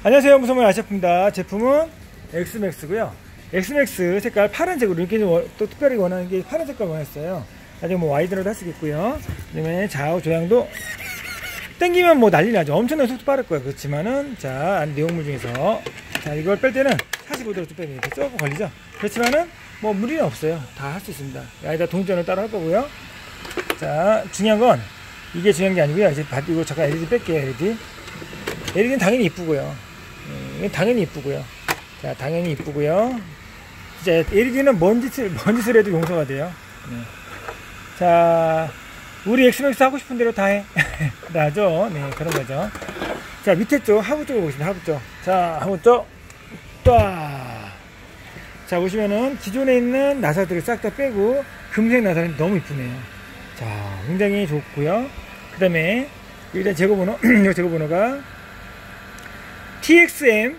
안녕하세요, 무서운 아시아프입니다. 제품은 엑스맥스고요. 엑스맥스 색깔 파란색으로 이렇게 또 특별히 원하는 게 파란 색깔 원했어요. 나중에 뭐 와이드로도 할 수 있고요. 그다음에 좌우 조향도 땡기면 뭐 난리 나죠. 엄청나게 속도 빠를 거예요. 그렇지만은 자, 내용물 중에서 자, 이걸 뺄 때는 45도로 좀 빼면 이렇게 조금 걸리죠. 그렇지만은 뭐 무리는 없어요. 다 할 수 있습니다. 여기다 동전을 따로 할 거고요. 자, 중요한 건 이게 중요한 게 아니고요. 이제 이거 잠깐 LED 뺄게요. LED는 당연히 이쁘고요. 당연히 이쁘고요. 자, 당연히 이쁘고요. 진짜 LED는 먼짓을 해도 용서가 돼요. 네. 자, 우리 엑스맥스 하고 싶은 대로 다 해. 나죠? 네, 그런 거죠. 자, 밑에 쪽 하부 쪽을 보겠습니다. 하부 쪽. 자, 하부 쪽. 자, 보시면은 기존에 있는 나사들을 싹 다 빼고 금색 나사는 너무 이쁘네요. 자, 굉장히 좋고요. 그 다음에 일단 제거번호, 이 제거번호가 TXM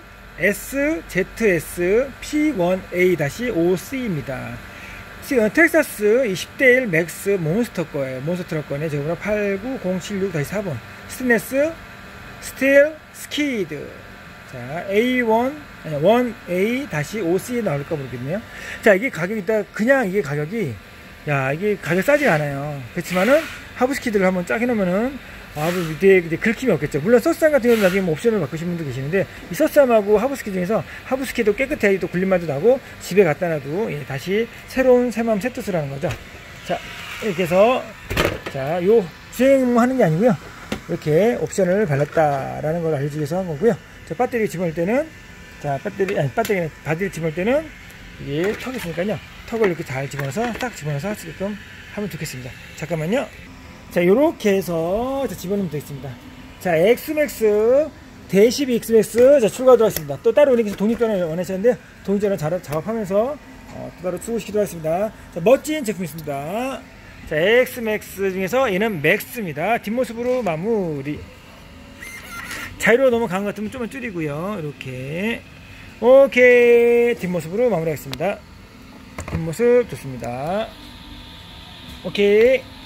SZS P1A-5C입니다. 텍사스 10대1 맥스 몬스터 거예요. 몬스터 트럭 거네. 제가 89076-4번. 스테인레스 스틸 스키드. 자, A1A-5C 나올까 모르겠네요. 자, 이게 가격이 그냥 이게 가격이, 야, 이게 가격 싸지가 않아요. 그렇지만은 하부스키드를 한번 쫙 해놓으면은 밑에 긁힘이 없겠죠. 물론 서스함 같은 경우는 나중에 뭐 옵션을 바꾸시는 분도 계시는데, 이 서스함하고 하부스키 중에서 하부스키도 깨끗해. 또 굴림만도 나고 집에 갖다 놔도 다시 새로운 새마음 새뜻을 하는 거죠. 자, 이렇게 해서 자, 요 주행하는 게 아니고요, 이렇게 옵션을 발랐다라는 걸 알려주기 위해서 한 거고요. 자, 배터리 집어넣을 때는, 자, 바디를 집어넣을 때는 이게 턱이 있으니까요, 턱을 이렇게 잘 집어넣어서 딱 집어넣어서 할 수 있게끔 하면 좋겠습니다. 잠깐만요. 자, 요렇게 해서 집어넣으면 되겠습니다. 자, 엑스맥스 대시비 엑스맥스 자, 출고하도록 하겠습니다. 또 따로 이렇게 독립전을 원하셨는데 독립전을 작업하면서 또 따로 출고시키도록 하겠습니다. 자, 멋진 제품이 있습니다. 자, 엑스맥스 중에서 얘는 맥스입니다. 뒷모습으로 마무리. 자유로 너무 강한 것 같으면 좀만 줄이고요. 이렇게 오케이, 뒷모습으로 마무리하겠습니다. 뒷모습 좋습니다. 오케이.